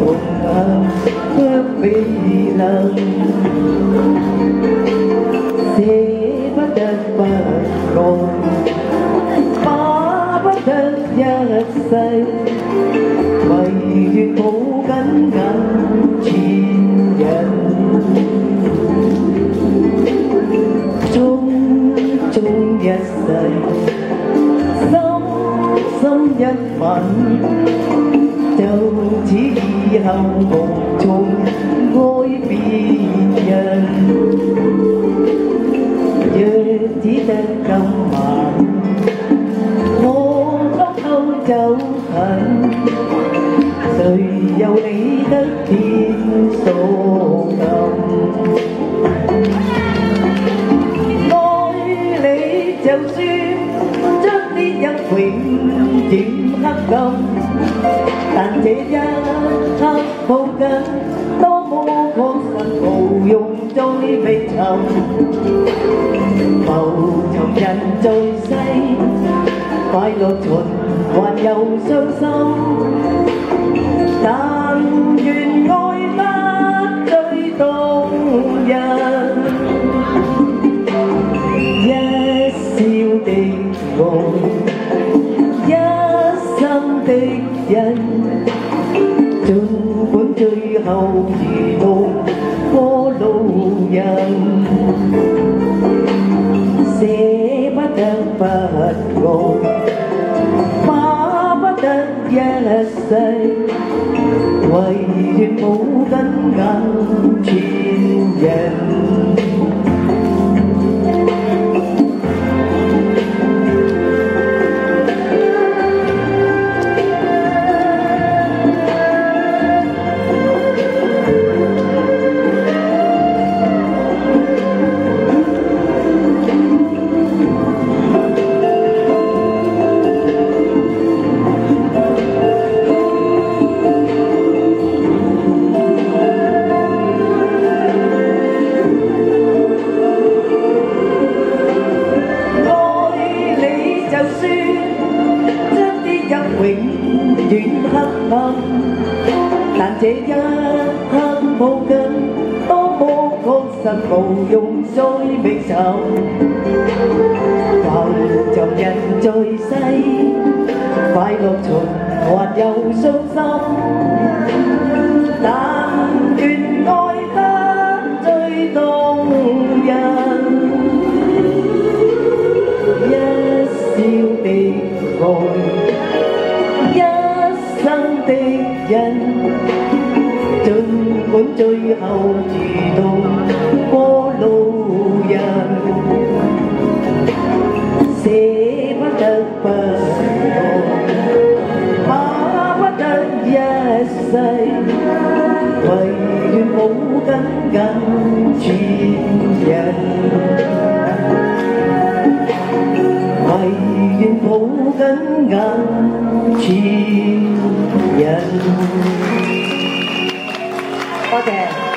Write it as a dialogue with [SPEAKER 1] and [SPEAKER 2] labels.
[SPEAKER 1] 同行不比能，捨不得不愛，巴不得一世，唯願抱緊緊前人，終一世，深深一吻。 就此以後無從愛別人，若只得今晚，我偷偷走近，誰又理得天所禁？愛你就算將呢一永遠黑暗。 但這一刻抱緊，多麼確實無用再覓尋。浮沉人在世，快樂循環又傷心。但願愛得最動人，一笑的愛。 的人，儘管最後如同過路人，捨不得不愛，巴不得一世，唯願抱緊眼前人。 永遠黑暗，但這一刻抱緊，多麼確實無用再覓尋。浮沉人在世，快樂循環又傷心。但願愛得最動人，一笑的愛。 的人，儘管最後如同過路人，捨不得不愛，巴不得一世，唯願抱緊緊前人，唯願抱緊緊前人。多謝。